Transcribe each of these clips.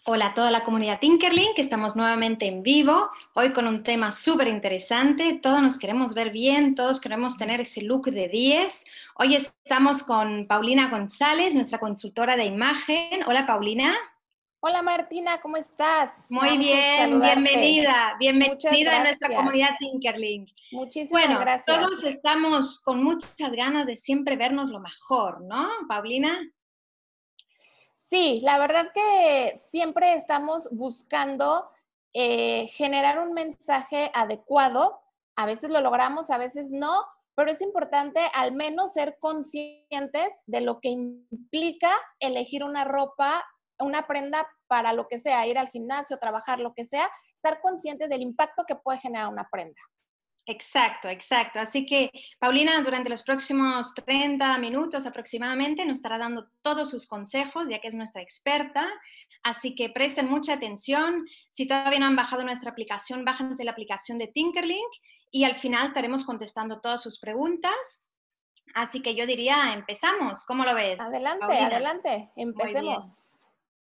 Hola a toda la comunidad Tinkerlink, que estamos nuevamente en vivo, hoy con un tema súper interesante. Todos nos queremos ver bien, todos queremos tener ese look de 10. Hoy estamos con Paulina González, nuestra consultora de imagen. Hola Paulina. Hola Martina, ¿cómo estás? Me da Muy mucho gusto bien, saludarte. bienvenida, Muchas bienvenida a nuestra gracias. comunidad Tinkerlink. Muchísimas Bueno, gracias. todos estamos con muchas ganas de siempre vernos lo mejor, ¿no, Paulina? Sí, la verdad que siempre estamos buscando generar un mensaje adecuado. A veces lo logramos, a veces no, pero es importante al menos ser conscientes de lo que implica elegir una ropa, una prenda para lo que sea, ir al gimnasio, trabajar, lo que sea, estar conscientes del impacto que puede generar una prenda. Exacto, exacto. Así que Paulina durante los próximos 30 minutos aproximadamente nos estará dando todos sus consejos, ya que es nuestra experta. Así que presten mucha atención. Si todavía no han bajado nuestra aplicación, bájense la aplicación de Tinkerlink y al final estaremos contestando todas sus preguntas. Así que yo diría, empezamos. ¿Cómo lo ves, Adelante, Paulina? adelante, Muy bien. empecemos.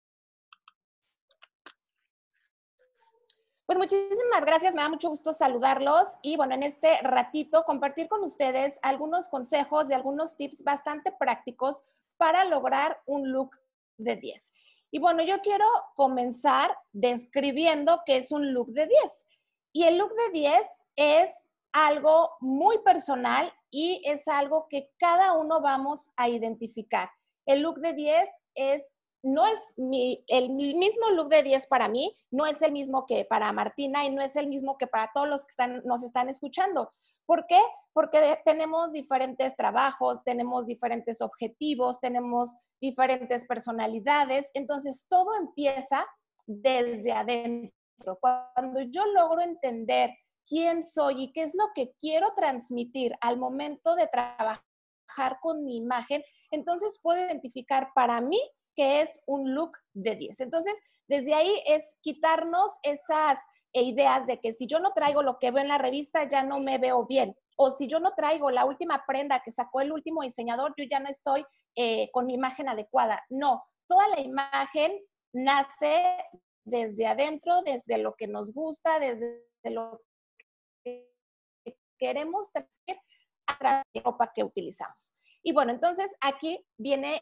Pues muchísimas gracias, me da mucho gusto saludarlos y bueno, en este ratito compartir con ustedes algunos consejos y algunos tips bastante prácticos para lograr un look de 10. Y bueno, yo quiero comenzar describiendo qué es un look de 10. Y el look de 10 es algo muy personal y es algo que cada uno vamos a identificar. El look de 10 es no es el mismo look de 10 para mí, no es el mismo que para Martina y no es el mismo que para todos los que nos están escuchando. ¿Por qué? Porque tenemos diferentes trabajos, tenemos diferentes objetivos, tenemos diferentes personalidades, entonces todo empieza desde adentro. Cuando yo logro entender quién soy y qué es lo que quiero transmitir al momento de trabajar con mi imagen, entonces puedo identificar para mí que es un look de 10. Entonces, desde ahí es quitarnos esas ideas de que si yo no traigo lo que veo en la revista, ya no me veo bien. O si yo no traigo la última prenda que sacó el último diseñador, yo ya no estoy con mi imagen adecuada. No, toda la imagen nace desde adentro, desde lo que nos gusta, desde lo que queremos transmitir a través de la ropa que utilizamos. Y bueno, entonces aquí viene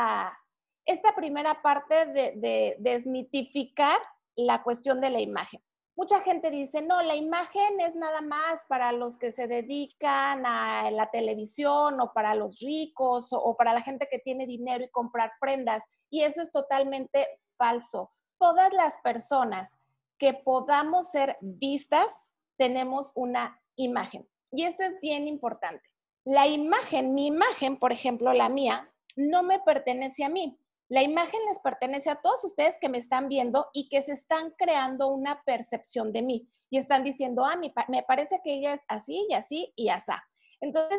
esta primera parte de desmitificar la cuestión de la imagen. Mucha gente dice, no, la imagen es nada más para los que se dedican a la televisión o para los ricos o para la gente que tiene dinero y comprar prendas. Y eso es totalmente falso. Todas las personas que podamos ser vistas tenemos una imagen. Y esto es bien importante. La imagen, mi imagen, por ejemplo, la mía, no me pertenece a mí. La imagen les pertenece a todos ustedes que me están viendo y que se están creando una percepción de mí y están diciendo, me parece que ella es así y así y así. Entonces,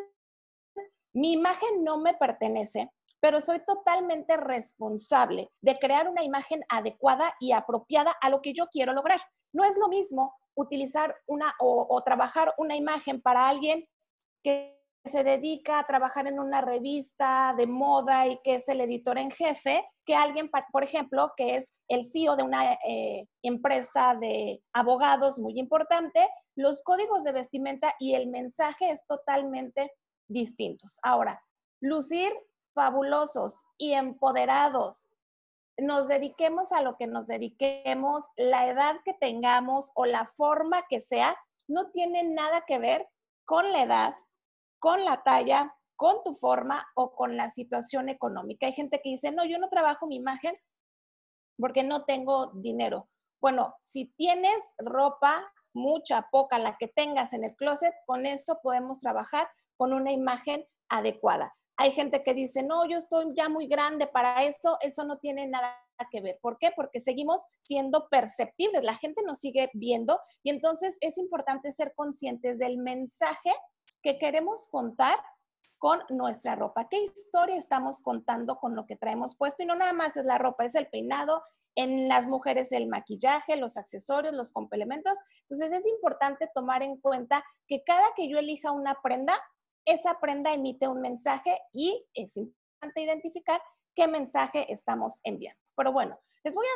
mi imagen no me pertenece, pero soy totalmente responsable de crear una imagen adecuada y apropiada a lo que yo quiero lograr. No es lo mismo utilizar o trabajar una imagen para alguien que se dedica a trabajar en una revista de moda y que es el editor en jefe, que alguien, por ejemplo, que es el CEO de una empresa de abogados muy importante, los códigos de vestimenta y el mensaje es totalmente distintos. Ahora, lucir fabulosos y empoderados, nos dediquemos a lo que nos dediquemos, la edad que tengamos o la forma que sea, no tiene nada que ver con la edad, con la talla, con tu forma o con la situación económica. Hay gente que dice, no, yo no trabajo mi imagen porque no tengo dinero. Bueno, si tienes ropa, mucha, poca, la que tengas en el closet, con esto podemos trabajar con una imagen adecuada. Hay gente que dice, no, yo estoy ya muy grande para eso no tiene nada que ver. ¿Por qué? Porque seguimos siendo perceptibles, la gente nos sigue viendo y entonces es importante ser conscientes del mensaje que queremos contar con nuestra ropa. ¿Qué historia estamos contando con lo que traemos puesto? Y no nada más es la ropa, es el peinado, en las mujeres el maquillaje, los accesorios, los complementos. Entonces es importante tomar en cuenta que cada que yo elija una prenda, esa prenda emite un mensaje y es importante identificar qué mensaje estamos enviando. Pero bueno, les voy a dar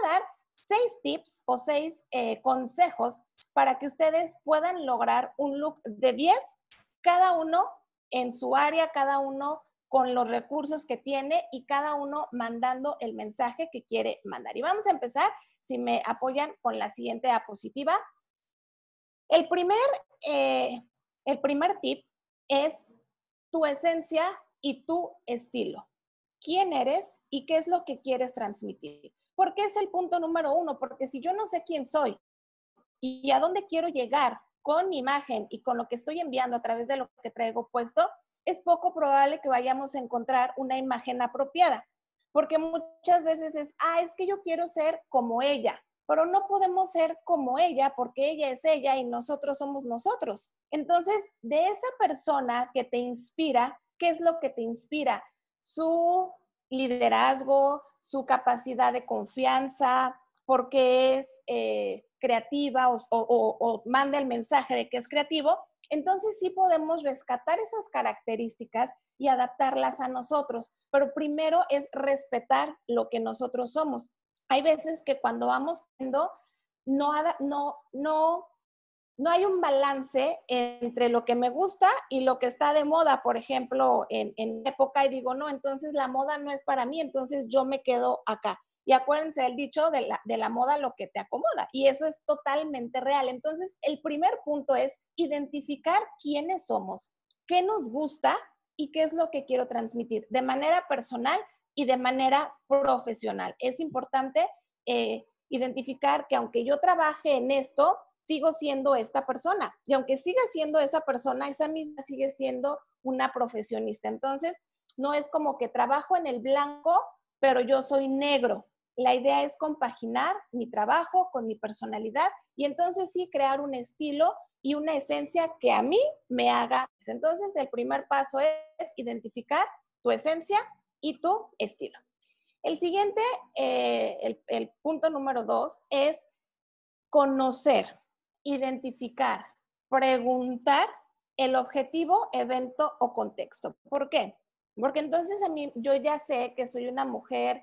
6 tips o 6 consejos para que ustedes puedan lograr un look de 10, cada uno en su área, cada uno con los recursos que tiene y cada uno mandando el mensaje que quiere mandar. Y vamos a empezar, si me apoyan, con la siguiente diapositiva. El primer, el primer tip es tu esencia y tu estilo. ¿Quién eres y qué es lo que quieres transmitir? ¿Por qué es el punto número 1? Porque si yo no sé quién soy y a dónde quiero llegar con mi imagen y con lo que estoy enviando a través de lo que traigo puesto, es poco probable que vayamos a encontrar una imagen apropiada. Porque muchas veces es que yo quiero ser como ella, pero no podemos ser como ella porque ella es ella y nosotros somos nosotros. Entonces, de esa persona que te inspira, ¿qué es lo que te inspira? Su liderazgo, su capacidad de confianza, porque es creativa o manda el mensaje de que es creativo, entonces sí podemos rescatar esas características y adaptarlas a nosotros. Pero primero es respetar lo que nosotros somos. Hay veces que cuando vamos viendo, no hay un balance entre lo que me gusta y lo que está de moda, por ejemplo, en época, y digo, no, entonces la moda no es para mí, entonces yo me quedo acá. Y acuérdense del dicho de la moda lo que te acomoda. Y eso es totalmente real. Entonces, el primer punto es identificar quiénes somos, qué nos gusta y qué es lo que quiero transmitir de manera personal y de manera profesional. Es importante identificar que aunque yo trabaje en esto, sigo siendo esta persona. Y aunque siga siendo esa persona, esa misma sigue siendo una profesionista. Entonces, no es como que trabajo en el blanco, pero yo soy negro. La idea es compaginar mi trabajo con mi personalidad y entonces sí crear un estilo y una esencia que a mí me haga. Entonces, el primer paso es identificar tu esencia y tu estilo. El siguiente, el punto número 2 es conocer, identificar, preguntar el objetivo, evento o contexto. ¿Por qué? Porque entonces a mí yo ya sé que soy una mujer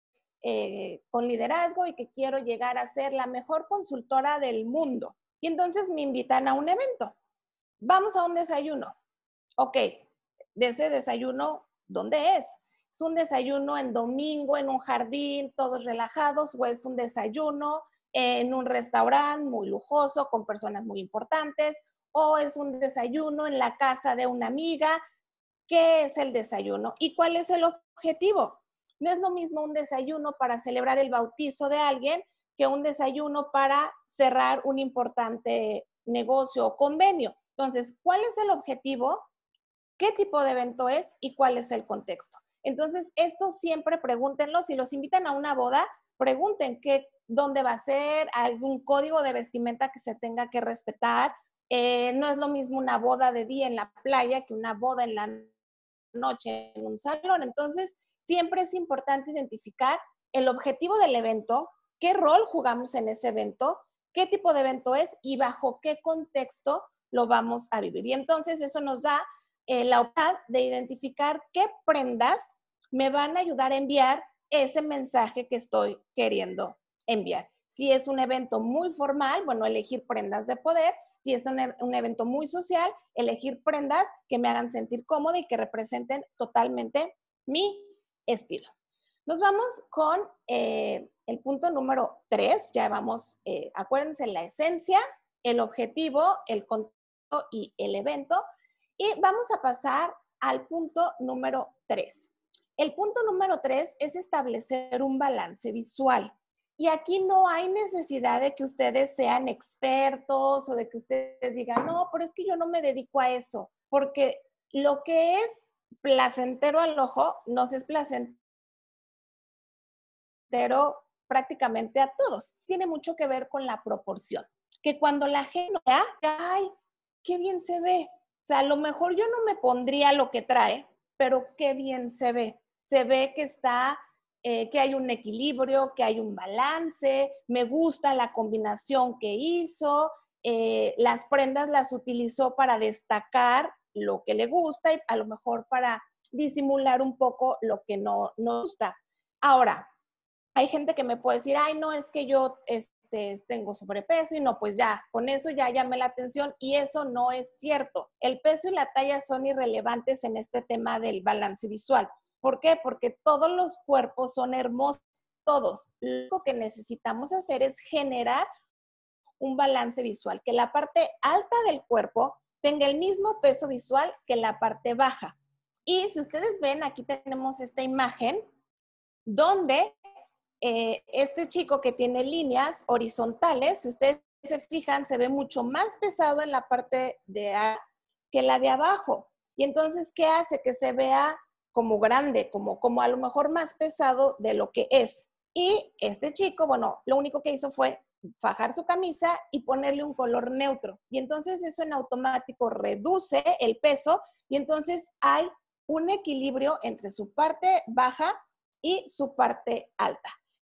con liderazgo y que quiero llegar a ser la mejor consultora del mundo. Y entonces me invitan a un evento. Vamos a un desayuno. Ok, de ese desayuno, ¿dónde es? ¿Es un desayuno en domingo, en un jardín, todos relajados, o es un desayuno en un restaurante muy lujoso, con personas muy importantes, o es un desayuno en la casa de una amiga? ¿Qué es el desayuno? ¿Y cuál es el objetivo? No es lo mismo un desayuno para celebrar el bautizo de alguien que un desayuno para cerrar un importante negocio o convenio. Entonces, ¿cuál es el objetivo? ¿Qué tipo de evento es y cuál es el contexto? Entonces, esto siempre pregúntenlo. Si los invitan a una boda, pregunten dónde va a ser, algún código de vestimenta que se tenga que respetar. No es lo mismo una boda de día en la playa que una boda en la noche en un salón. Entonces, siempre es importante identificar el objetivo del evento, qué rol jugamos en ese evento, qué tipo de evento es y bajo qué contexto lo vamos a vivir. Y entonces eso nos da la oportunidad de identificar qué prendas me van a ayudar a enviar ese mensaje que estoy queriendo enviar. Si es un evento muy formal, bueno, elegir prendas de poder. Si es un evento muy social, elegir prendas que me hagan sentir cómoda y que representen totalmente mi estilo. Nos vamos con el punto número 3. Ya vamos, acuérdense, la esencia, el objetivo, el contexto y el evento. Y vamos a pasar al punto número 3. El punto número 3 es establecer un balance visual. Y aquí no hay necesidad de que ustedes sean expertos o de que ustedes digan, no, pero es que yo no me dedico a eso, porque lo que es placentero al ojo nos es placentero prácticamente a todos. Tiene mucho que ver con la proporción, que cuando la gente vea, ay, qué bien se ve. O sea, a lo mejor yo no me pondría lo que trae, pero qué bien se ve. Se ve que está, que hay un equilibrio, que hay un balance, me gusta la combinación que hizo, las prendas las utilizó para destacar lo que le gusta y a lo mejor para disimular un poco lo que no nos gusta. Ahora, Hay gente que me puede decir, ay, no, es que yo tengo sobrepeso y no, pues ya, con eso ya llamé la atención y eso no es cierto. El peso y la talla son irrelevantes en este tema del balance visual. ¿Por qué? Porque todos los cuerpos son hermosos, todos. Lo único que necesitamos hacer es generar un balance visual, que la parte alta del cuerpo tenga el mismo peso visual que la parte baja. Y si ustedes ven, aquí tenemos esta imagen donde este chico que tiene líneas horizontales, si ustedes se fijan, se ve mucho más pesado en la parte de A que la de abajo. Y entonces, ¿qué hace? Que se vea como grande, como a lo mejor más pesado de lo que es. Y este chico, bueno, lo único que hizo fue fajar su camisa y ponerle un color neutro. Y entonces eso en automático reduce el peso y entonces hay un equilibrio entre su parte baja y su parte alta.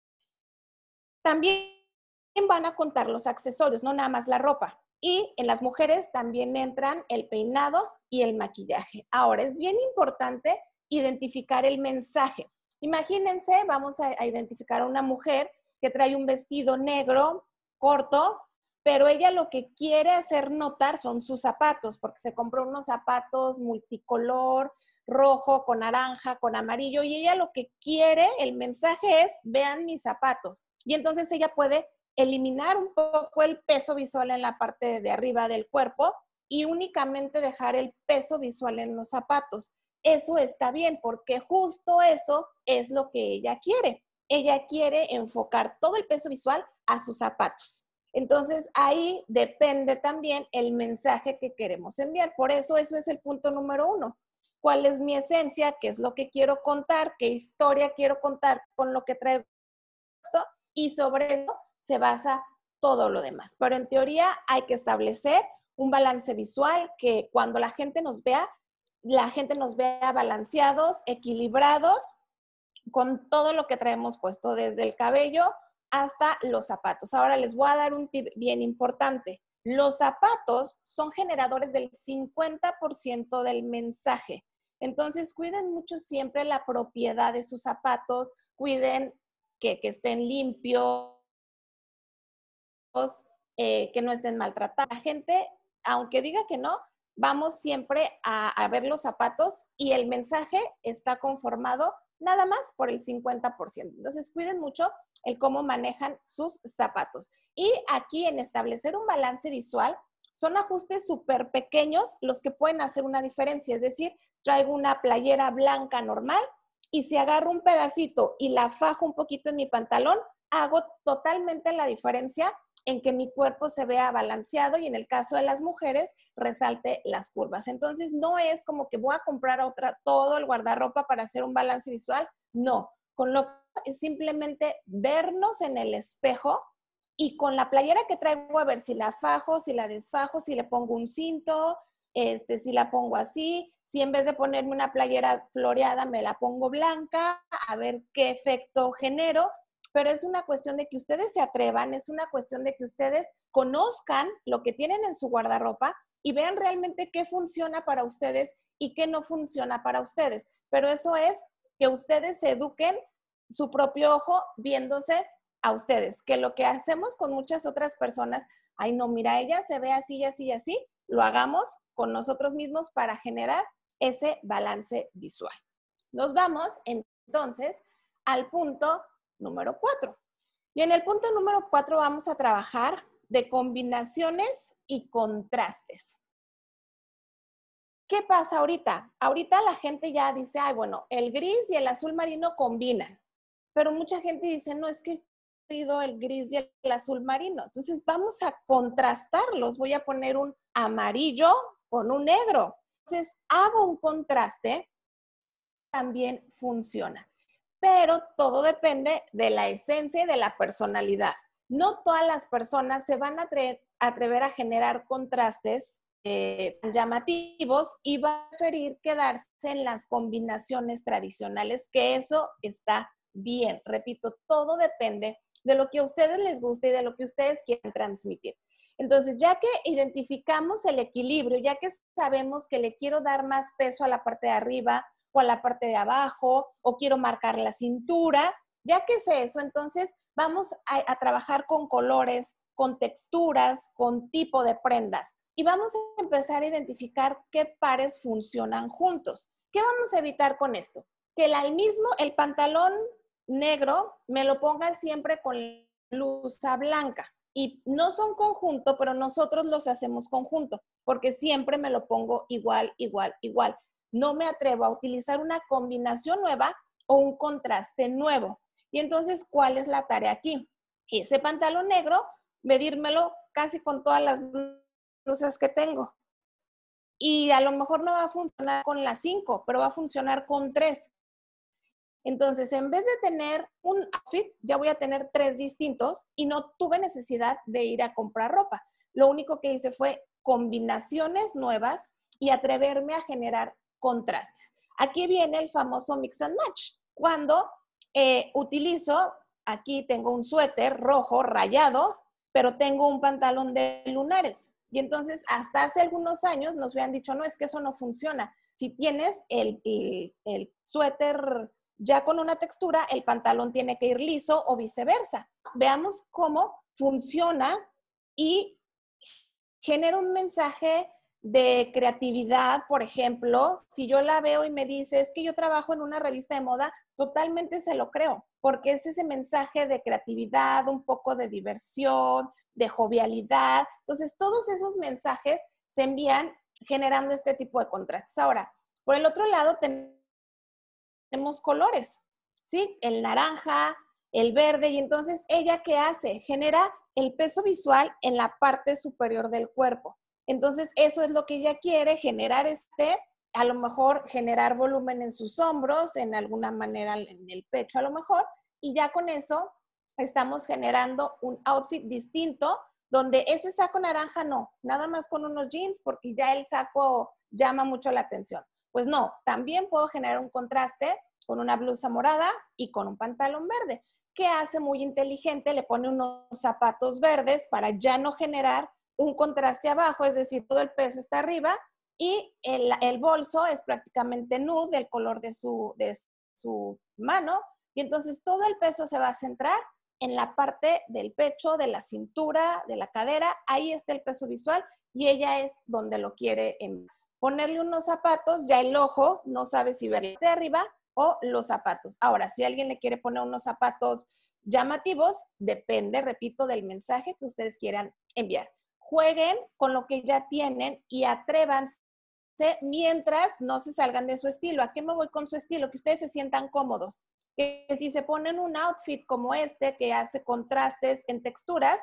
También van a contar los accesorios, no nada más la ropa. Y en las mujeres también entran el peinado y el maquillaje. Ahora, es bien importante identificar el mensaje. Imagínense, vamos a identificar a una mujer que trae un vestido negro, corto, pero ella lo que quiere hacer notar son sus zapatos, porque se compró unos zapatos multicolor, rojo, con naranja, con amarillo, y ella lo que quiere, el mensaje es, vean mis zapatos. Y entonces ella puede eliminar un poco el peso visual en la parte de arriba del cuerpo y únicamente dejar el peso visual en los zapatos. Eso está bien porque justo eso es lo que ella quiere. Ella quiere enfocar todo el peso visual a sus zapatos. Entonces ahí depende también el mensaje que queremos enviar. Por eso es el punto número 1. ¿Cuál es mi esencia? ¿Qué es lo que quiero contar? ¿Qué historia quiero contar con lo que traigo esto? Y sobre eso se basa todo lo demás. Pero en teoría hay que establecer un balance visual que cuando la gente nos vea balanceados, equilibrados, con todo lo que traemos puesto, desde el cabello hasta los zapatos. Ahora les voy a dar un tip bien importante. Los zapatos son generadores del 50% del mensaje. Entonces, cuiden mucho siempre la propiedad de sus zapatos, cuiden que estén limpios, que no estén maltratados. La gente, aunque diga que no, vamos siempre a ver los zapatos y el mensaje está conformado nada más por el 50%. Entonces, cuiden mucho el cómo manejan sus zapatos. Y aquí en establecer un balance visual, son ajustes súper pequeños los que pueden hacer una diferencia. Es decir, traigo una playera blanca normal y si agarro un pedacito y la fajo un poquito en mi pantalón, hago totalmente la diferencia en que mi cuerpo se vea balanceado y en el caso de las mujeres resalte las curvas. Entonces, no es como que voy a comprar todo el guardarropa para hacer un balance visual. No, con lo que es simplemente vernos en el espejo y con la playera que traigo a ver si la fajo, si la desfajo, si le pongo un cinto, si la pongo así, si en vez de ponerme una playera floreada me la pongo blanca, a ver qué efecto genero. Pero es una cuestión de que ustedes se atrevan, es una cuestión de que ustedes conozcan lo que tienen en su guardarropa y vean realmente qué funciona para ustedes y qué no funciona para ustedes. Pero eso es que ustedes se eduquen su propio ojo viéndose a ustedes, que lo que hacemos con muchas otras personas, ay no, mira, ella se ve así y así y así, lo hagamos con nosotros mismos para generar ese balance visual. Nos vamos entonces al punto número 4. Y en el punto número 4 vamos a trabajar de combinaciones y contrastes. ¿Qué pasa ahorita? Ahorita la gente ya dice, ay, bueno, el gris y el azul marino combinan. Pero mucha gente dice, no, es que el gris y el azul marino. Entonces vamos a contrastarlos. Voy a poner un amarillo con un negro. Entonces hago un contraste, también funciona. Pero todo depende de la esencia y de la personalidad. No todas las personas se van a atrever a generar contrastes llamativos y va a preferir quedarse en las combinaciones tradicionales, que eso está bien. Repito, todo depende de lo que a ustedes les guste y de lo que ustedes quieran transmitir. Entonces, ya que identificamos el equilibrio, ya que sabemos que le quiero dar más peso a la parte de arriba o a la parte de abajo, o quiero marcar la cintura, Ya que sé eso, entonces vamos a trabajar con colores, con texturas, con tipo de prendas. Y vamos a empezar a identificar qué pares funcionan juntos. ¿Qué vamos a evitar con esto? Que el pantalón negro me lo ponga siempre con blusa blanca. Y no son conjunto, pero nosotros los hacemos conjunto, porque siempre me lo pongo igual, igual, igual. No me atrevo a utilizar una combinación nueva o un contraste nuevo. Y entonces, ¿cuál es la tarea aquí? Ese pantalón negro, medírmelo casi con todas las blusas que tengo. Y a lo mejor no va a funcionar con las 5, pero va a funcionar con 3. Entonces, en vez de tener un outfit, ya voy a tener 3 distintos y no tuve necesidad de ir a comprar ropa. Lo único que hice fue combinaciones nuevas y atreverme a generar contrastes. Aquí viene el famoso mix and match. Cuando utilizo, aquí tengo un suéter rojo rayado, pero tengo un pantalón de lunares. Y entonces, hasta hace algunos años nos habían dicho, no, es que eso no funciona. Si tienes el suéter ya con una textura, el pantalón tiene que ir liso o viceversa. Veamos cómo funciona y genera un mensaje de creatividad, por ejemplo. Si yo la veo y me dice, es que yo trabajo en una revista de moda, totalmente se lo creo, porque es ese mensaje de creatividad, un poco de diversión, de jovialidad. Entonces, todos esos mensajes se envían generando este tipo de contrastes. Ahora, por el otro lado, tenemos colores, ¿sí? El naranja, el verde, y entonces, ¿ella qué hace? Genera el peso visual en la parte superior del cuerpo. Entonces, eso es lo que ella quiere, generar a lo mejor generar volumen en sus hombros, en alguna manera en el pecho a lo mejor, y ya con eso estamos generando un outfit distinto, donde ese saco naranja no, nada más con unos jeans, porque ya el saco llama mucho la atención. Pues no, también puedo generar un contraste con una blusa morada y con un pantalón verde. ¿Qué hace muy inteligente? Le pone unos zapatos verdes para ya no generar un contraste abajo, es decir, todo el peso está arriba y el bolso es prácticamente nude, del color de su mano, y entonces todo el peso se va a centrar en la parte del pecho, de la cintura, de la cadera. Ahí está el peso visual y ella es donde lo quiere ponerle unos zapatos, ya el ojo no sabe si verle de arriba o los zapatos. Ahora, si alguien le quiere poner unos zapatos llamativos, depende, repito, del mensaje que ustedes quieran enviar. Jueguen con lo que ya tienen y atrévanse mientras no se salgan de su estilo. ¿A qué me voy con su estilo? Que ustedes se sientan cómodos. Que si se ponen un outfit como este, que hace contrastes en texturas,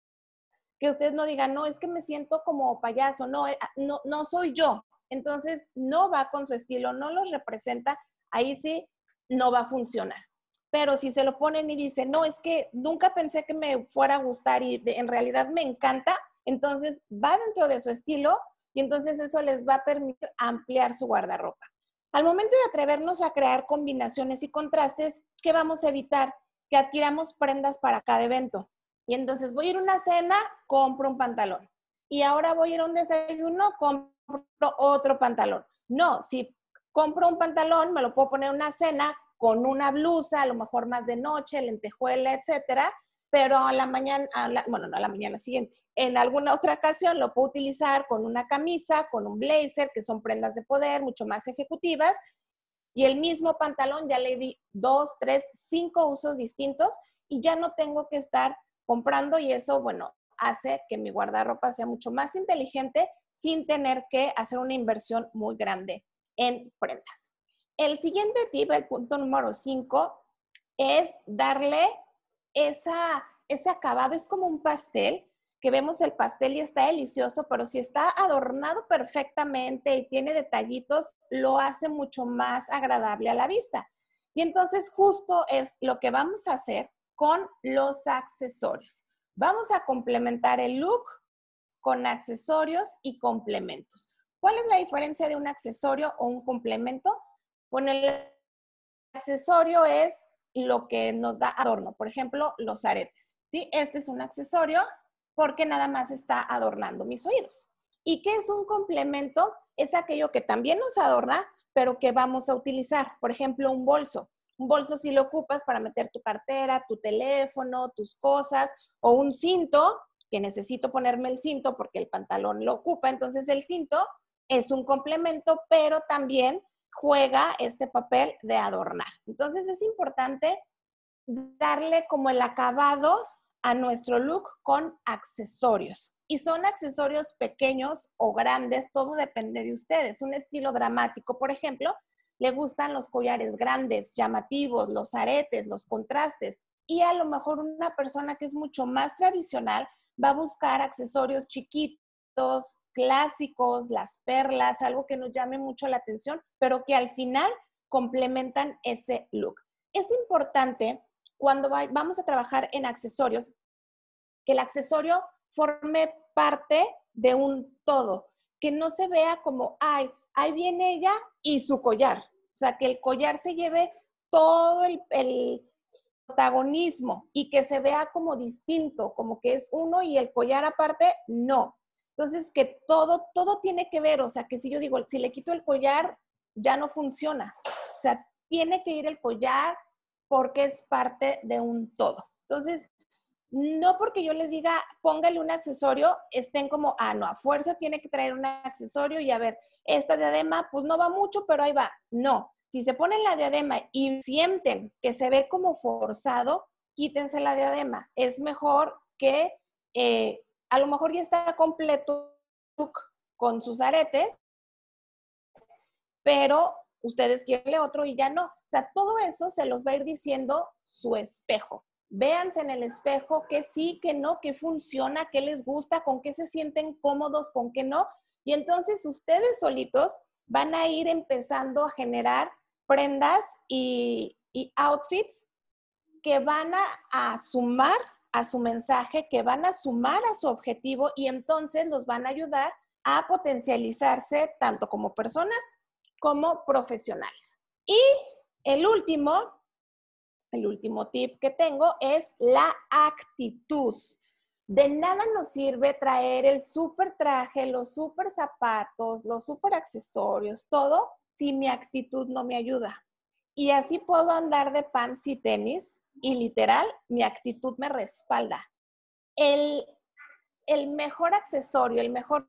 que ustedes no digan, no, es que me siento como payaso, no, no soy yo. Entonces, no va con su estilo, no los representa, ahí sí no va a funcionar. Pero si se lo ponen y dicen, no, es que nunca pensé que me fuera a gustar y en realidad me encanta, entonces va dentro de su estilo y entonces eso les va a permitir ampliar su guardarropa. Al momento de atrevernos a crear combinaciones y contrastes, ¿qué vamos a evitar? Que adquiramos prendas para cada evento. Y entonces voy a ir a una cena, compro un pantalón. Y ahora voy a ir a un desayuno, compro otro pantalón. No, si compro un pantalón, me lo puedo poner en una cena con una blusa, a lo mejor más de noche, lentejuela, etcétera, pero a la mañana, bueno, no a la mañana siguiente, en alguna otra ocasión lo puedo utilizar con una camisa, con un blazer, que son prendas de poder mucho más ejecutivas, y el mismo pantalón ya le di 2, 3, 5 usos distintos y ya no tengo que estar comprando, y eso, bueno, hace que mi guardarropa sea mucho más inteligente sin tener que hacer una inversión muy grande en prendas. El siguiente tip, el punto número 5, es darle ese acabado. Es como un pastel, que vemos el pastel y está delicioso, pero si está adornado perfectamente y tiene detallitos, lo hace mucho más agradable a la vista. Y entonces justo es lo que vamos a hacer con los accesorios. Vamos a complementar el look con accesorios y complementos. ¿Cuál es la diferencia de un accesorio o un complemento? Bueno, el accesorio es lo que nos da adorno. Por ejemplo, los aretes. ¿Sí? Este es un accesorio porque nada más está adornando mis oídos. ¿Y qué es un complemento? Es aquello que también nos adorna, pero que vamos a utilizar. Por ejemplo, un bolso. Un bolso sí lo ocupas para meter tu cartera, tu teléfono, tus cosas, o un cinto, que necesito ponerme el cinto porque el pantalón lo ocupa, entonces el cinto es un complemento, pero también juega este papel de adornar. Entonces es importante darle como el acabado a nuestro look con accesorios. Y son accesorios pequeños o grandes, todo depende de ustedes. Un estilo dramático, por ejemplo, le gustan los collares grandes, llamativos, los aretes, los contrastes. Y a lo mejor una persona que es mucho más tradicional va a buscar accesorios chiquitos, clásicos, las perlas, algo que nos llame mucho la atención, pero que al final complementan ese look. Es importante cuando vamos a trabajar en accesorios, que el accesorio forme parte de un todo, que no se vea como, ay, ahí viene ella y su collar. O sea, que el collar se lleve todo el protagonismo y que se vea como distinto, como que es uno y el collar aparte, no. Entonces, que todo tiene que ver, o sea, que si yo digo, si le quito el collar, ya no funciona. O sea, tiene que ir el collar porque es parte de un todo. Entonces, no porque yo les diga, póngale un accesorio, estén como, ah, no, a fuerza tiene que traer un accesorio y a ver, esta diadema, pues no va mucho, pero ahí va. No, si se ponen la diadema y sienten que se ve como forzado, quítense la diadema. Es mejor que a lo mejor ya está completo con sus aretes, pero ustedes quieren otro y ya no. O sea, todo eso se los va a ir diciendo su espejo. Véanse en el espejo qué sí, qué no, qué funciona, qué les gusta, con qué se sienten cómodos, con qué no. Y entonces ustedes solitos van a ir empezando a generar prendas y outfits que van a sumar a su mensaje, que van a sumar a su objetivo y entonces los van a ayudar a potencializarse tanto como personas como profesionales. Y el último tip que tengo es la actitud. De nada nos sirve traer el súper traje, los súper zapatos, los súper accesorios, todo, si mi actitud no me ayuda. Y así puedo andar de pants y tenis y literal, mi actitud me respalda. El mejor accesorio, el mejor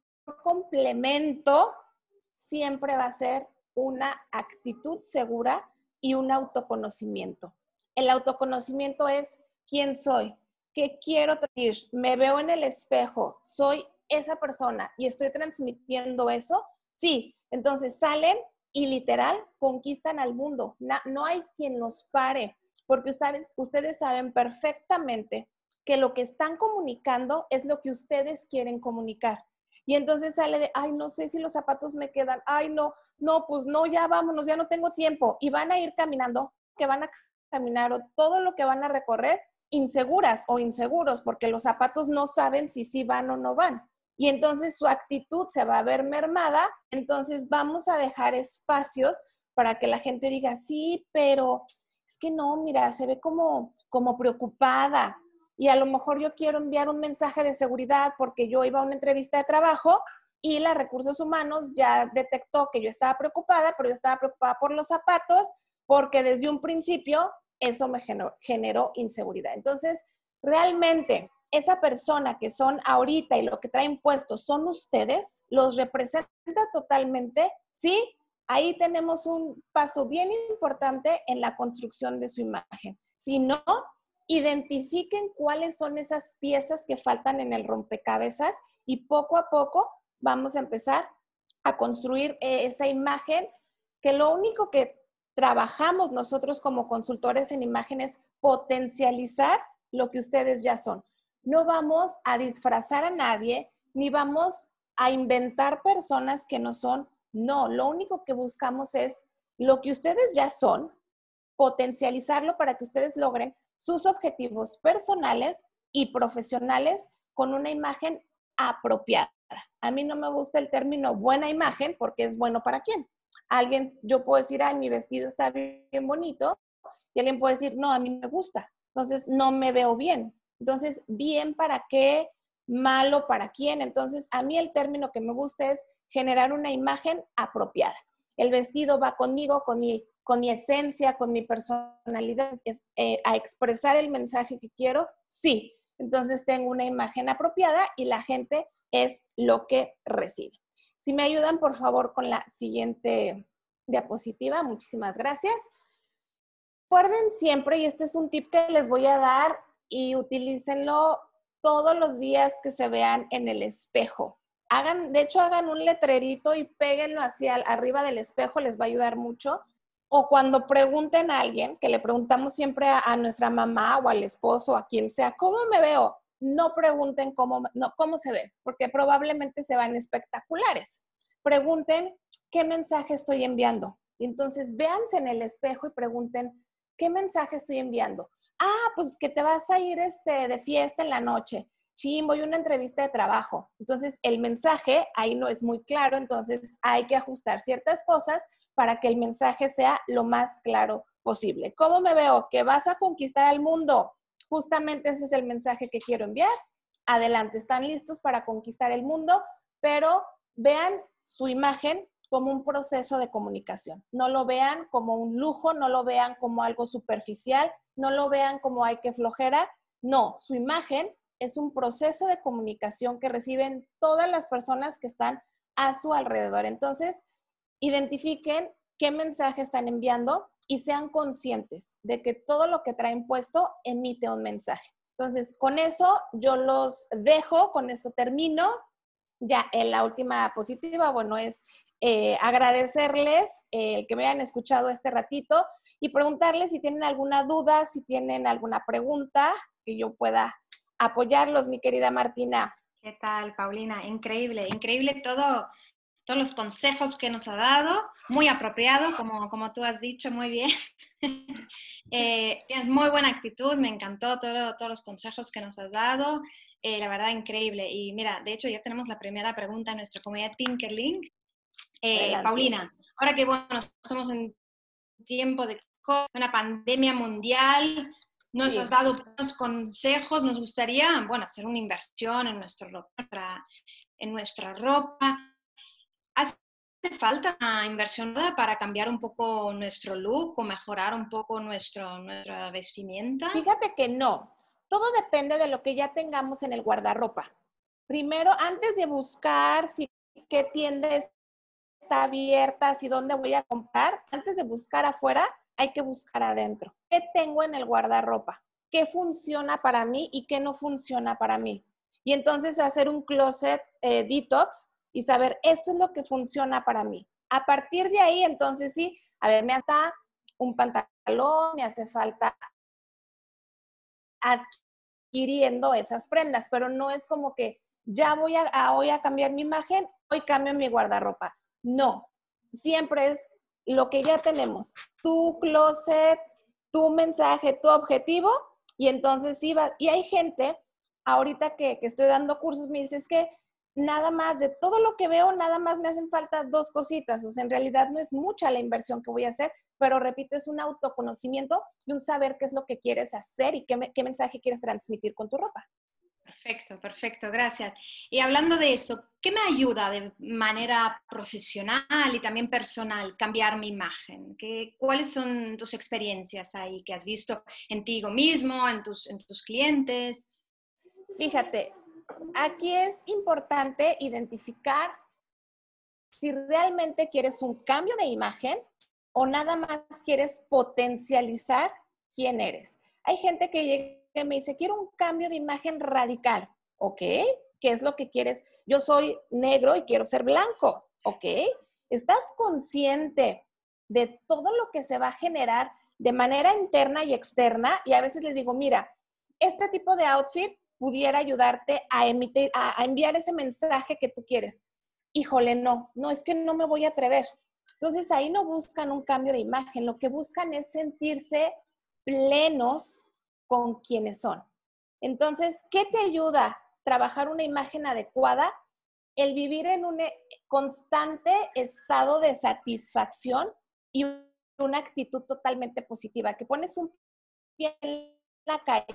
complemento siempre va a ser una actitud segura y un autoconocimiento. El autoconocimiento es quién soy, qué quiero transmitir, me veo en el espejo, soy esa persona y estoy transmitiendo eso. Sí, entonces salen y literal conquistan al mundo. No hay quien los pare, porque ustedes saben perfectamente que lo que están comunicando es lo que ustedes quieren comunicar. Y entonces sale de, ay, no sé si los zapatos me quedan, ay, no, pues no, ya vámonos, ya no tengo tiempo. Y van a ir caminando, que van a caminar o todo lo que van a recorrer inseguras o inseguros, porque los zapatos no saben si sí van o no van. Y entonces su actitud se va a ver mermada, entonces vamos a dejar espacios para que la gente diga, sí, pero es que no, mira, se ve como preocupada. Y a lo mejor yo quiero enviar un mensaje de seguridad porque yo iba a una entrevista de trabajo y la recursos humanos ya detectó que yo estaba preocupada, pero yo estaba preocupada por los zapatos porque desde un principio eso me generó inseguridad. Entonces, realmente, esa persona que son ahorita y lo que traen puestos son ustedes, los representa totalmente, ¿sí? Ahí tenemos un paso bien importante en la construcción de su imagen. Si no, identifiquen cuáles son esas piezas que faltan en el rompecabezas y poco a poco vamos a empezar a construir esa imagen que lo único que trabajamos nosotros como consultores en imágenes, potencializar lo que ustedes ya son. No vamos a disfrazar a nadie, ni vamos a inventar personas que no son. No, lo único que buscamos es lo que ustedes ya son, potencializarlo para que ustedes logren sus objetivos personales y profesionales con una imagen apropiada. A mí no me gusta el término buena imagen porque es bueno para quién. Alguien, yo puedo decir, ay, mi vestido está bien bonito, y alguien puede decir, no, a mí me gusta, entonces no me veo bien. Entonces, bien para qué, malo para quién. Entonces, a mí el término que me gusta es generar una imagen apropiada. El vestido va conmigo, con mi con mi esencia, con mi personalidad, a expresar el mensaje que quiero? Sí. Entonces tengo una imagen apropiada y la gente es lo que recibe. Si me ayudan, por favor, con la siguiente diapositiva. Muchísimas gracias. Recuerden siempre, y este es un tip que les voy a dar, y utilícenlo todos los días que se vean en el espejo. De hecho, hagan un letrerito y péguenlo hacia arriba del espejo, les va a ayudar mucho. O cuando pregunten a alguien, que le preguntamos siempre a nuestra mamá o al esposo, a quien sea, ¿cómo me veo? No pregunten cómo se ve, porque probablemente se van espectaculares. Pregunten qué mensaje estoy enviando. Y entonces véanse en el espejo y pregunten, ¿qué mensaje estoy enviando? Pues que te vas a ir de fiesta en la noche. Sí, voy a una entrevista de trabajo. Entonces, el mensaje ahí no es muy claro, entonces hay que ajustar ciertas cosas para que el mensaje sea lo más claro posible. ¿Cómo me veo? Que vas a conquistar al mundo. Justamente ese es el mensaje que quiero enviar. Adelante, están listos para conquistar el mundo, pero vean su imagen como un proceso de comunicación. No lo vean como un lujo, no lo vean como algo superficial, no lo vean como ay, qué flojera. No, su imagen es un proceso de comunicación que reciben todas las personas que están a su alrededor. Entonces, identifiquen qué mensaje están enviando y sean conscientes de que todo lo que traen puesto emite un mensaje. Entonces, con eso yo los dejo, con esto termino. Ya en la última diapositiva, bueno, es agradecerles que me hayan escuchado este ratito y preguntarles si tienen alguna duda, si tienen alguna pregunta que yo pueda apoyarlos, mi querida Martina. ¿Qué tal, Paulina? Increíble, increíble todos los consejos que nos ha dado, muy apropiado, como tú has dicho, muy bien. Tienes muy buena actitud, me encantó todos los consejos que nos has dado, la verdad, increíble. Y mira, de hecho ya tenemos la primera pregunta en nuestra comunidad Tinkerlink. Paulina, ahora que bueno, estamos en tiempo de una pandemia mundial, nos has dado unos consejos, nos gustaría, bueno, hacer una inversión en nuestra ropa. ¿Hace falta una inversión para cambiar un poco nuestro look o mejorar un poco nuestra vestimenta? Fíjate que no. Todo depende de lo que ya tengamos en el guardarropa. Primero, antes de buscar qué tienda está abierta, si dónde voy a comprar, antes de buscar afuera, hay que buscar adentro. ¿Qué tengo en el guardarropa? ¿Qué funciona para mí y qué no funciona para mí? Y entonces hacer un closet detox y saber, esto es lo que funciona para mí. A partir de ahí, entonces sí, a ver, me hace un pantalón, me hace falta adquiriendo esas prendas, pero no es como que ya voy a cambiar mi imagen, hoy cambio mi guardarropa. No, siempre es lo que ya tenemos, tu closet, tu mensaje, tu objetivo, y entonces sí va. Y hay gente, ahorita que estoy dando cursos, me dice, es que nada más, de todo lo que veo, nada más me hacen falta 2 cositas. O sea, en realidad no es mucha la inversión que voy a hacer, pero repito, es un autoconocimiento y un saber qué es lo que quieres hacer y qué mensaje quieres transmitir con tu ropa. Perfecto, perfecto, gracias. Y hablando de eso, ¿qué me ayuda de manera profesional y también personal cambiar mi imagen? ¿Cuáles son tus experiencias ahí que has visto en ti mismo, en tus clientes? Fíjate, aquí es importante identificar si realmente quieres un cambio de imagen o nada más quieres potencializar quién eres. Hay gente que llega y me dice, quiero un cambio de imagen radical. ¿Ok? ¿Qué es lo que quieres? Yo soy negro y quiero ser blanco. ¿Ok? ¿Estás consciente de todo lo que se va a generar de manera interna y externa? Y a veces les digo, mira, este tipo de outfit pudiera ayudarte a enviar ese mensaje que tú quieres. Híjole, no, es que no me voy a atrever. Entonces ahí no buscan un cambio de imagen, lo que buscan es sentirse plenos con quienes son. Entonces, ¿qué te ayuda trabajar una imagen adecuada? El vivir en un constante estado de satisfacción y una actitud totalmente positiva, que pones un pie en la calle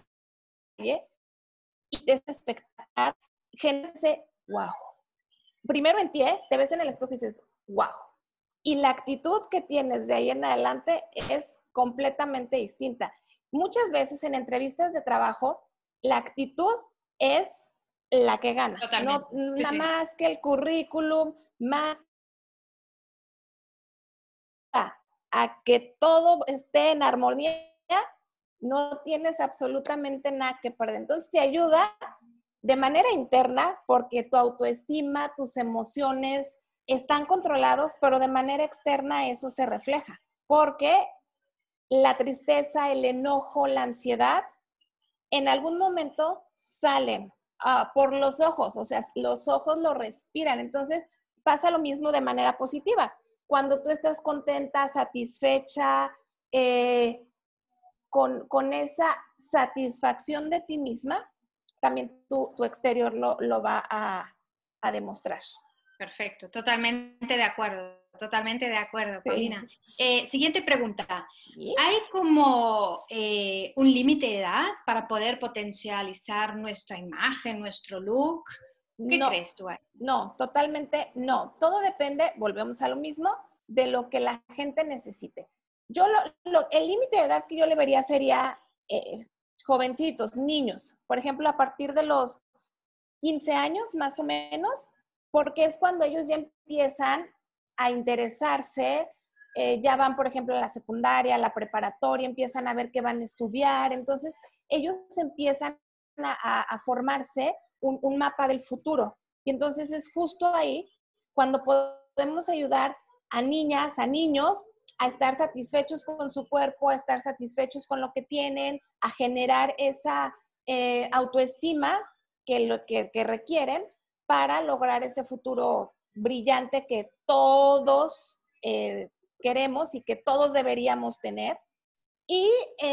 y te hace espectacular, gente dice, wow. Primero en ti, te ves en el espejo y dices, wow. y la actitud que tienes de ahí en adelante es completamente distinta. Muchas veces en entrevistas de trabajo, la actitud es la que gana. No, Totalmente. Sí, nada sí. más que el currículum, más a que todo esté en armonía, no tienes absolutamente nada que perder. Entonces te ayuda de manera interna porque tu autoestima, tus emociones están controlados, pero de manera externa eso se refleja. Porque la tristeza, el enojo, la ansiedad, en algún momento salen por los ojos, o sea, los ojos lo respiran. Entonces pasa lo mismo de manera positiva. Cuando tú estás contenta, satisfecha, eh, con esa satisfacción de ti misma, también tu exterior lo va a demostrar. Perfecto, totalmente de acuerdo, Sí. Paulina. Siguiente pregunta. ¿Sí? ¿Hay como un límite de edad para poder potencializar nuestra imagen, nuestro look? ¿Qué No, crees tú ahí? no, totalmente no. Todo depende, volvemos a lo mismo, de lo que la gente necesite. Yo el límite de edad que yo le vería sería jovencitos, niños, por ejemplo, a partir de los 15 años más o menos, porque es cuando ellos ya empiezan a interesarse, ya van, por ejemplo, a la secundaria, a la preparatoria, empiezan a ver qué van a estudiar, entonces ellos empiezan a formarse un mapa del futuro. Y entonces es justo ahí cuando podemos ayudar a niñas, a niños, a estar satisfechos con su cuerpo, a estar satisfechos con lo que tienen, a generar esa autoestima que requieren para lograr ese futuro brillante que todos queremos y que todos deberíamos tener. Y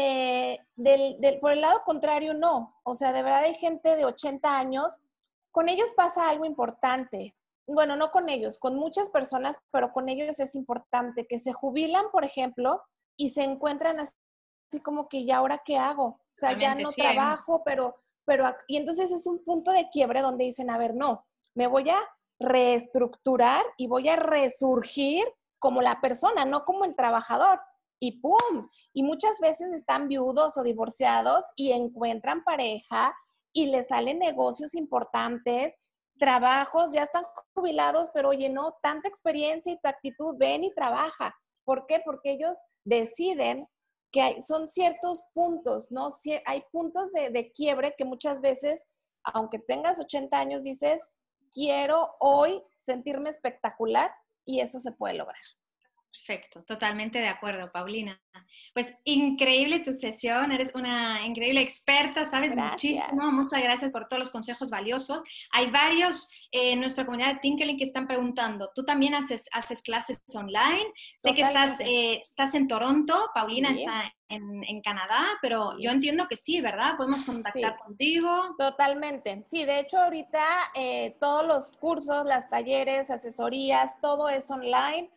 por el lado contrario, no. O sea, de verdad hay gente de 80 años, con ellos pasa algo importante. Bueno, no con ellos, con muchas personas, pero con ellos es importante que se jubilan, por ejemplo, y se encuentran así como que, ¿y ahora qué hago? O sea, ya Totalmente, no sí. trabajo, y entonces es un punto de quiebre donde dicen, a ver, no, me voy a reestructurar y voy a resurgir como la persona, no como el trabajador. Y ¡pum! Y muchas veces están viudos o divorciados y encuentran pareja y les salen negocios importantes, trabajos, ya están jubilados, pero oye, no, tanta experiencia y tu actitud, ven y trabaja. ¿Por qué? Porque ellos deciden que son ciertos puntos, ¿no? Hay puntos de quiebre que muchas veces, aunque tengas 80 años, dices, quiero hoy sentirme espectacular y eso se puede lograr. Perfecto, totalmente de acuerdo, Paulina. Pues increíble tu sesión, eres una increíble experta, sabes Gracias. muchísimo, muchas gracias por todos los consejos valiosos. Hay varios en nuestra comunidad de Tinkerlink que están preguntando, ¿tú también haces clases online? Sé que Totalmente. estás en Toronto, Paulina Sí, está en Canadá, pero yo sí, entiendo que sí, ¿verdad? Podemos contactar sí. contigo. Totalmente. Sí, de hecho ahorita todos los cursos, las talleres, asesorías, todo es online.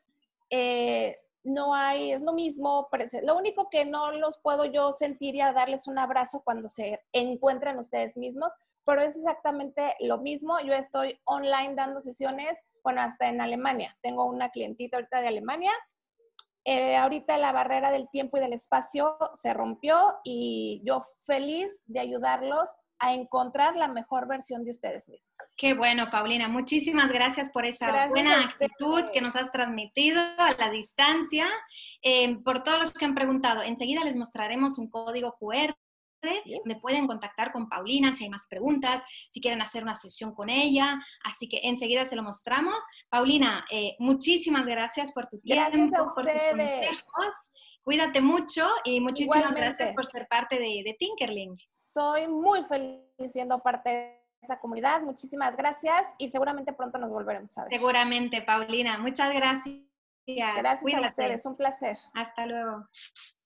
No hay, es lo mismo. Lo único que no los puedo yo sentir y a darles un abrazo cuando se encuentran ustedes mismos, pero es exactamente lo mismo. Yo estoy online dando sesiones, bueno, hasta en Alemania. Tengo una clientita ahorita de Alemania. Ahorita la barrera del tiempo y del espacio se rompió y yo feliz de ayudarlos a encontrar la mejor versión de ustedes mismos. Qué bueno, Paulina. Muchísimas gracias por esa Gracias a buena ustedes. actitud que nos has transmitido a la distancia. Por todos los que han preguntado, enseguida les mostraremos un código QR ¿Sí? donde pueden contactar con Paulina si hay más preguntas, si quieren hacer una sesión con ella. Así que enseguida se lo mostramos. Paulina, muchísimas gracias por tu Gracias a tiempo, por tus ustedes. consejos. Cuídate mucho y muchísimas gracias Igualmente, por ser parte de Tinkerlink. soy muy feliz siendo parte de esa comunidad. Muchísimas gracias y seguramente pronto nos volveremos a ver. Seguramente, Paulina. Muchas gracias. Gracias a Cuídate. ustedes, un placer. Hasta luego.